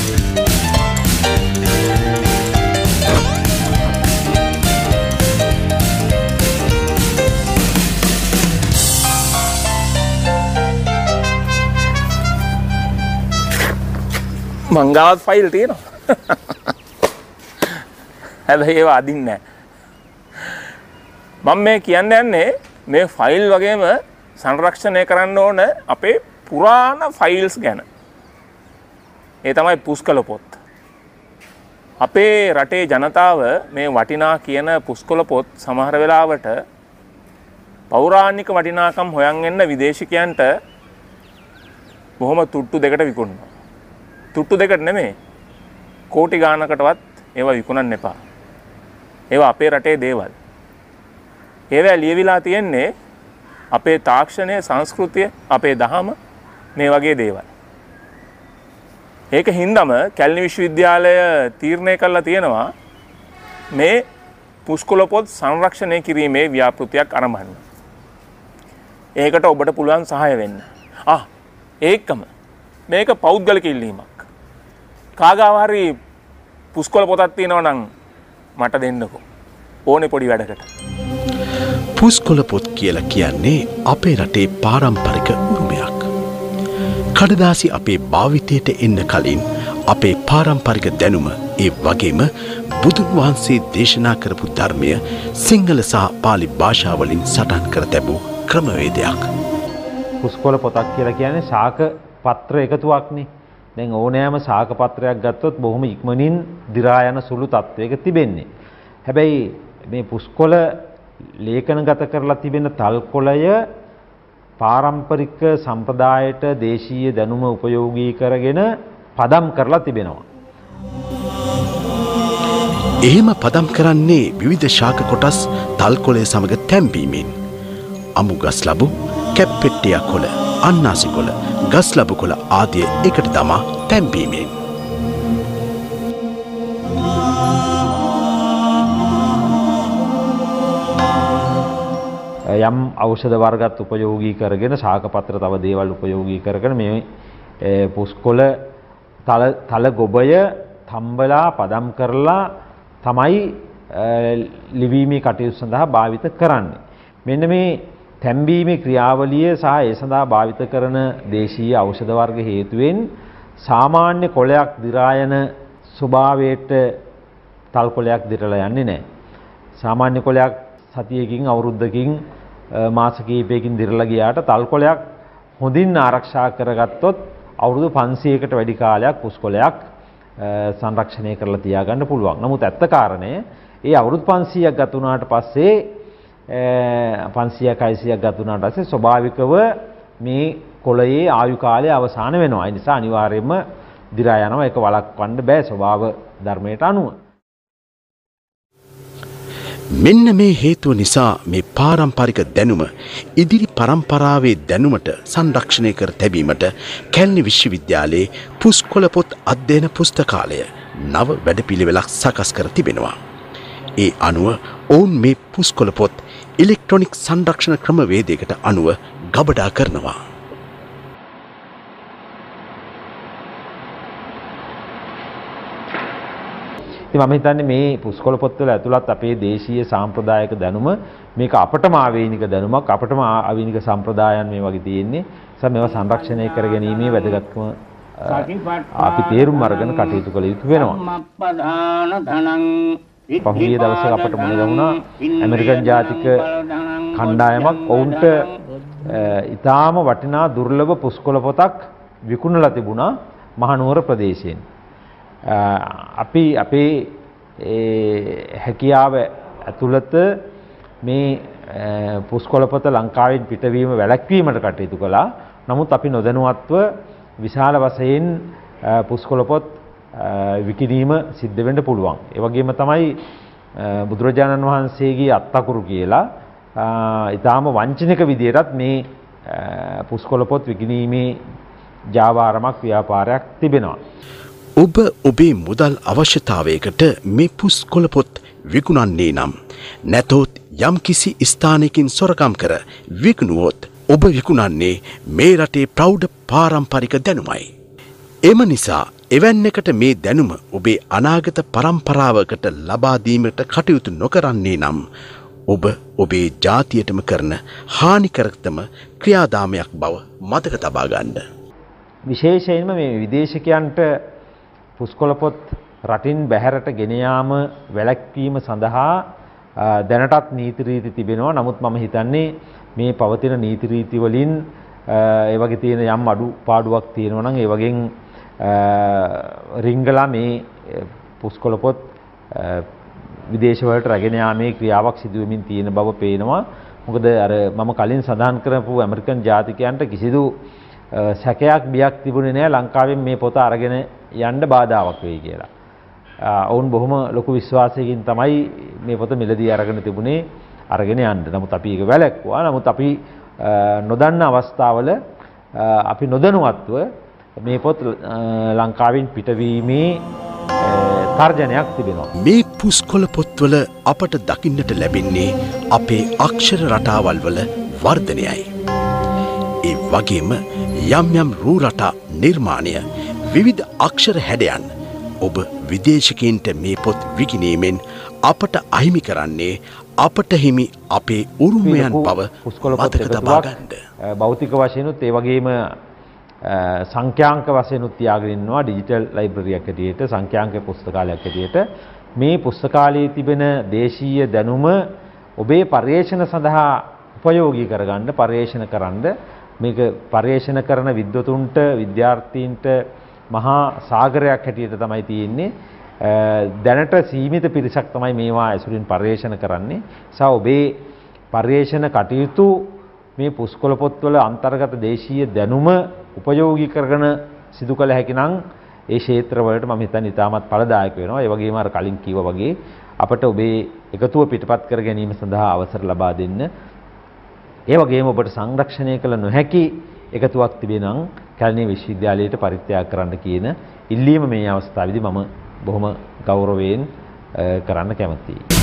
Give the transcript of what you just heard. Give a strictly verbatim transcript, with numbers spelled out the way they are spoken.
මංගාවත් file තියෙනවා. හැබැයි ඒවා අදින්නේ නැහැ. මම මේ කියන්න යන්නේ මේ ෆයිල් වගේම සංරක්ෂණය කරන්න ඕන අපේ පුරාණ ෆයිල්ස් ගැන. ඒ තමයි පුස්කොළ පොත්. අපේ රටේ ජනතාව මේ වටිනා කියන පුස්කොළ පොත් සමහර වෙලාවට පෞරාණික වටිනාකම් හොයන් එන්න විදේශිකයන්ට බොහොම තුට්ටු දෙකට විකුණනවා. තුට්ටු දෙකට නෙමෙයි කෝටි ගානකටවත් ඒවා විකුණන්න එපා. ඒවා අපේ රටේ දේවල්. ඒවා ලියවිලා තියෙන්නේ අපේ තාක්ෂණය, සංස්කෘතිය, අපේ දහම මේ වගේ දේවල්. ඒක හින්දාම කැලණි විශ්වවිද්‍යාලය තීරණය කළා තියෙනවා මේ පුස්කොළ පොත් සංරක්ෂණය කිරීමේ ව්‍යාපෘතියක් ආරම්භ. ඒකට ඔබට පුළුවන් සහාය වෙන්න. ආ ඒකම මේක පෞද්ගලික ඉල්ලීමක්. කාගාව හරි පුස්කොළ පොතක් තියෙනවා නම් මට දෙන්නකෝ. ඕනේ පොඩි වැඩකට. පුස්කොළ පොත් කියලා කියන්නේ අපේ රටේ පාරම්පරික උරුමයක්. කඩදාසි අපේ භාවිතයට එන්න කලින් අපේ පාරම්පරික දැනුම ඒ වගේම බුදුන් වහන්සේ දේශනා කරපු ධර්මය සිංහල සහ පාලි භාෂාවලින් සටහන් කර තිබූ ක්‍රමවේදයක්. පුස්කොළ පොතක් කියලා කියන්නේ ශාක පත්‍ර එකතුවක්නේ. දැන් ඕනෑම ශාක පත්‍රයක් ගත්තොත් බොහොම ඉක්මනින් දි รา යන සුළු තත්වයක තිබෙන්නේ. හැබැයි මේ පුස්කොළ ලේඛනගත කරලා තිබෙන තල්කොළය පාරම්පරික සම්ප්‍රදායට දේශීය දැනුම උපයෝගී කරගෙන පදම් කරලා තිබෙනවා. එහෙම පදම් කරන්නේ විවිධ ශාක කොටස් තල්කොළය සමග තැම්බීමෙන්. අමු ගස් ලබු, කැප්පෙට්ටියක් කොළ, අන්නාසි කොළ, ගස් ලබු කොළ ආදිය එකට දමා තැම්බීමෙන්. යම් ඖෂධ වර්ගත් උපයෝගී කරගෙන ශාක පත්‍ර තව දේවල් උපයෝගී කරගෙන මේ පුස්කොළ තල තල ගොබය තම්බලා පදම් කරලා තමයි ලිවීමේ කටයුතු සඳහා භාවිත කරන්නේ. මෙන්න මේ තැම්බීමේ ක්‍රියාවලිය සහ ඒ සඳහා භාවිත කරන දේශීය ඖෂධ වර්ග හේතුවෙන් සාමාන්‍ය කොළයක් දි รา යන ස්වභාවයට තල් කොළයක් දිරලා යන්නේ නැහැ. සාමාන්‍ය කොළයක් සතියකින් අවුරුද්දකින් මාස කිහිපයකින් දිරලා ගියාට තල් කොළයක් හොඳින් ආරක්ෂා කරගත්තොත් අවුරුදු පන්සීයකට වැඩි කාලයක් පුස්කොළයක් සංරක්ෂණය කරලා තියාගන්න පුළුවන්. නමුත් ඇත්ත කාරණය ඒ අවුරුදු පන්සීයක් ගත වුණාට පස්සේ පන්සීයක් හයසීයක් ගත වුණාට පස්සේ ස්වභාවිකව මේ කොළයේ ආයු කාලය අවසන් වෙනවා. ඒ නිසා අනිවාර්යයෙන්ම දි รา යනවා. ඒක වළක්වන්න බෑ ස්වභාව ධර්මයට අනුව. මෙන්න මේ හේතුව නිසා මේ පාරම්පරික දැනුම ඉදිරි පරම්පරාවේ දැනුමට සංරක්ෂණය කර තැබීමට කැලණි විශ්වවිද්‍යාලයේ පුස්කොළ පොත් අධ්‍යයන පුස්තකාලය නව වැඩපිළිවෙලක් සකස් කර තිබෙනවා. ඒ අනුව ඔවුන් මේ පුස්කොළ පොත් ඉලෙක්ට්‍රොනික සංරක්ෂණ ක්‍රමවේදයකට අනුව ගබඩා කරනවා. මම හිතන්නේ මේ පුස්කොළ පොත්වල ඇතුළත් අපේ දේශීය සාම්ප්‍රදායික දැනුම මේක අපටම ආවේනික දැනුමක් අපටම ආවේනික සම්ප්‍රදායන් මේ වගේ තියෙන්නේ. ඒ මේවා සංරක්ෂණය කර ගැනීමේ වැදගත්කම අපි තේරුම් අරගෙන කටයුතු කළ යුතු වෙනවා. පහුගිය දවසේ අපට මුණ ගැහුණා ඇමරිකන් ජාතික කණ්ඩායමක් ඔවුන්ට ඊටාම වටිනා දුර්ලභ පුස්කොළ පොතක් විකුණලා තිබුණා මහනුවර ප්‍රදේශයෙන්. අපි අපේ හැකියාව ඇතුළත මේ පුස්කොළ පොත ලංකාවෙන් පිටවීම වැළැක්වීමට කටයුතු කළා. නමුත් අපි නොදැනුවත්ව විශාල වශයෙන් පුස්කොළ පොත් විකිණීම සිද්ධ වෙන්න පුළුවන්. ඒ වගේම තමයි බුදුරජාණන් වහන්සේගේ අත්තකුරු කියලා ඊටාම වංචනික විදියටත් මේ පුස්කොළ පොත් විකිණීමේ ජාවාරමක් ව්‍යාපාරයක් තිබෙනවා. ඔබ ඔබේ මුදල් අවශ්‍යතාවයකට මේ පුස්කොළ පොත් විකුණන්නේ නම් නැතොත් යම්කිසි ස්ථානයකින් සොරකම් කර විකුණුවොත් ඔබ විකුණන්නේ මේ රටේ ප්‍රෞಢ පාරම්පරික දැනුමයි. එම නිසා එවැන්නකට මේ දැනුම ඔබේ අනාගත පරම්පරාවකට ලබා දීමට කටයුතු නොකරන්නේ නම් ඔබ ඔබේ ජාතියටම කරන හානිකරතම ක්‍රියාදාමයක් බව මතක තබා ගන්න. විශේෂයෙන්ම මේ විදේශිකයන්ට පුස්කොළ පොත් රටින් බැහැරට ගෙන යාම වැළැක්වීම සඳහා දැනටත් නීති රීති තිබෙනවා. නමුත් මම හිතන්නේ මේ පවතින නීති රීති වලින් ඒ වගේ තියෙන යම් අඩුපාඩුවක් තියෙනවා නම් ඒ වගේන් රිංගලා මේ පුස්කොළ පොත් විදේශ වලට රැගෙන යාමේ ක්‍රියාවක් සිදු වෙමින් තියෙන බව පේනවා. මොකද අර මම කලින් සඳහන් කරපු ඇමරිකන් ජාතිකයන්ට කිසිදු සැකයක් බියක් තිබුණේ නැහැ ලංකාවෙන් මේ පොත අරගෙන යන්න බාධාවක් වෙයි කියලා. ඔවුන් බොහොම ලොකු විශ්වාසයකින් තමයි මේ පොත මිලදී අරගෙන තිබුණේ අරගෙන යන්න. නමුත් අපි ඒක වැළැක්වුවා. නමුත් අපි නොදන්න අවස්ථාවල අපි නොදැනුවත්ව මේ පොත් ලංකාවෙන් පිටවීමේ තර්ජනයක් තිබෙනවා. මේ පුස්කොළ පොත්වල අපට දකින්නට ලැබෙන්නේ අපේ අක්ෂර රටාවල් වල වර්ධනයයි. ඒ වගේම යම් යම් රූ රටා නිර්මාණය විවිධ අක්ෂර හැඩයන් ඔබ විදේශිකයින්ට මේ පොත් විකිණීමෙන් අපට අහිමි කරන්නේ අපට හිමි අපේ උරුමයන් බව මතක තබා ගන්න. භෞතික වශයෙන්ුත් ඒ වගේම සංඛ්‍යාංක වශයෙන්ුත් තියාගෙන ඉන්නවා ඩිජිටල් ලයිබ්‍රරියක් හැටියට සංඛ්‍යාංක පුස්තකාලයක් හැටියට මේ පුස්තකාලයේ තිබෙන දේශීය දැනුම ඔබේ පර්යේෂණ සඳහා උපයෝගී කරගන්න පර්යේෂණ කරන්න මේක පර්යේෂණ කරන විද්වතුන්ට විද්‍යාර්ථීන්ට මහා සාගරයක් හැටියට තමයි තියෙන්නේ. දැනට සීමිත පිරිසක් තමයි මේවා ඇසුරින් පර්යේෂණ කරන්නේ. සා ඔබේ පර්යේෂණ කටයුතු මේ පුස්කොළ පොත්වල අන්තර්ගත දේශීය දැනුම උපයෝගී කරගෙන සිදු කළ හැකි නම් ඒ ක්ෂේත්‍රවලට මම හිතන්නේ ඉතාමත් ඵලදායක වෙනවා. ඒ වගේම අර කලින් කිව්වා වගේ අපට ඔබේ එකතුව පිටපත් කර ගැනීම සඳහා අවසර ලබා දෙන්න. ඒ වගේම ඔබට සංරක්ෂණය කළ නොහැකි එකතුවක් තිබේ නම් කැලණිය විශ්වවිද්‍යාලයට පරිත්‍යාග කරන්න කියන ඉල්ලීම මේ අවස්ථාවේදී මම බොහොම ගෞරවයෙන් කරන්න කැමතියි.